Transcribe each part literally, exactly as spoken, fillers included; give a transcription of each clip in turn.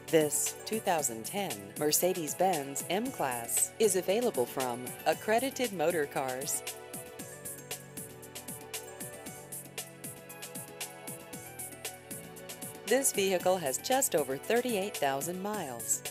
This two thousand ten Mercedes-Benz M-Class is available from Accredited Motorcars. This vehicle has just over thirty-eight thousand miles.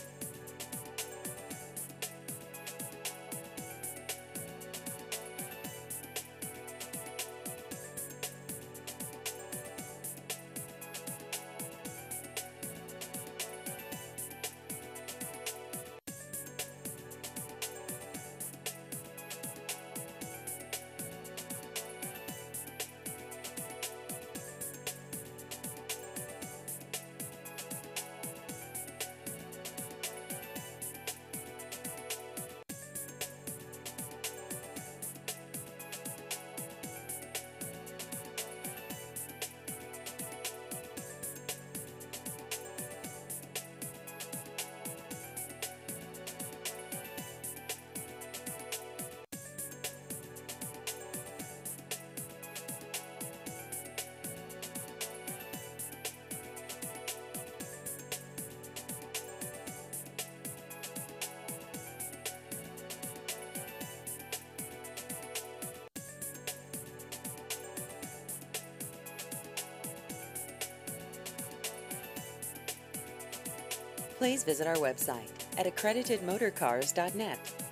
Please visit our website at accredited motorcars dot net.